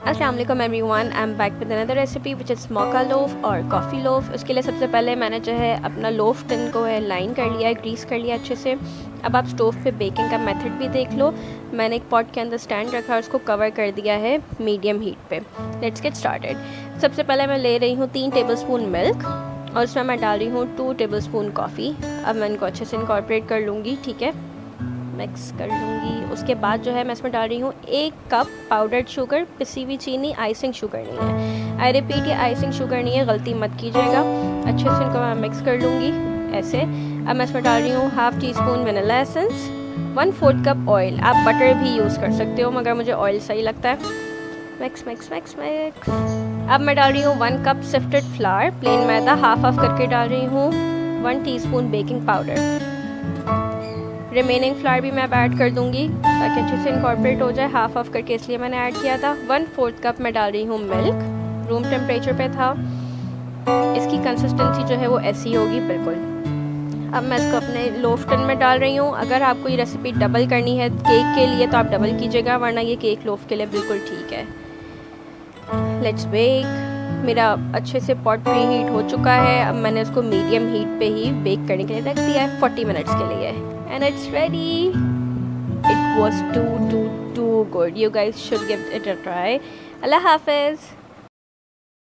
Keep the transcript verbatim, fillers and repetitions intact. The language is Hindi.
अस्सलाम वालेकुम everyone, I am back with another recipe which is mocha loaf और कॉफ़ी लोफ। उसके लिए सबसे पहले मैंने जो है अपना लोफ टिन को है लाइन कर लिया है, ग्रीस कर लिया अच्छे से। अब आप स्टोव पे बेकिंग का मेथड भी देख लो। मैंने एक पॉट के अंदर स्टैंड रखा और उसको कवर कर दिया है मीडियम हीट पे। Let's get started. सबसे पहले मैं ले रही हूँ तीन टेबलस्पून मिल्क और उसमें मैं डाल रही हूँ टू टेबलस्पून कॉफ़ी। अब मैं इनको अच्छे से इनकॉर्पोरेट कर लूँगी, ठीक है, मिक्स कर लूँगी। उसके बाद जो है मैं इसमें डाल रही हूँ एक कप पाउडर्ड शुगर, पिसी हुई चीनी, आइसिंग शुगर नहीं है। आई रिपीट, ये आइसिंग शुगर नहीं है, गलती मत कीजिएगा। अच्छे से इनको मैं मिक्स कर लूँगी ऐसे। अब मैं इसमें डाल रही हूँ half teaspoon vanilla essence, one fourth cup oil. आप बटर भी यूज़ कर सकते हो मगर मुझे ऑयल सही लगता है। Mix mix mix mix. अब मैं डाल रही हूँ one cup sifted flour, plain मैदा, हाफ हाफ करके डाल रही हूँ। One teaspoon baking powder, remaining flour भी मैं अब ऐड कर दूंगी ताकि अच्छे से इनकॉर्पोरेट हो जाए, हाफ हाफ करके, इसलिए मैंने ऐड किया था। वन फोर्थ कप मैं डाल रही हूँ मिल्क, रूम टेम्परेचर पे था। इसकी कंसिस्टेंसी जो है वो ऐसी होगी बिल्कुल। अब मैं इसको अपने लोफ टिन में डाल रही हूँ। अगर आपको ये रेसिपी डबल करनी है केक के लिए तो आप डबल कीजिएगा, वरना ये केक लोफ के लिए बिल्कुल ठीक है। Let's bake. मेरा अच्छे से पॉट प्री हीट हो चुका है। अब मैंने उसको मीडियम हीट पे ही बेक करने के लिए रख दिया है फोर्टी मिनट्स के लिए। And it's ready. It was too too too good. You guys should give it a try. Allah Hafiz.